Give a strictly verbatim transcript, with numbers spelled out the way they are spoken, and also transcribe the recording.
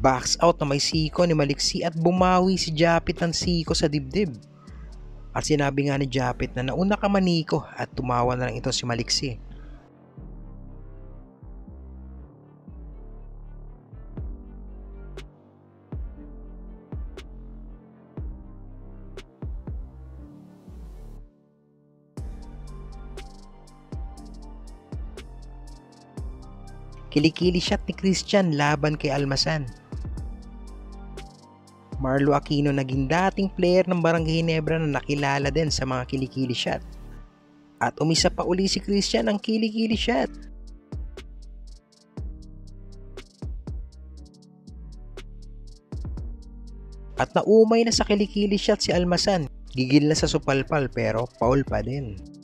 Box out na may siko ni Maliksi at bumawi si Japit ng siko sa dibdib. At sinabi nga ni Japit na nauna ka maniko at tumawa na lang ito si Maliksi. Kilikili shot ni Christian laban kay Almasan. Marlo Aquino naging dating player ng Barangay Ginebra na nakilala din sa mga kilikili shot. At umisa pa uli si Christian ang kilikili shot. At naumay na sa kilikili shot si Almasan. Gigil na sa supalpal pero foul pa din.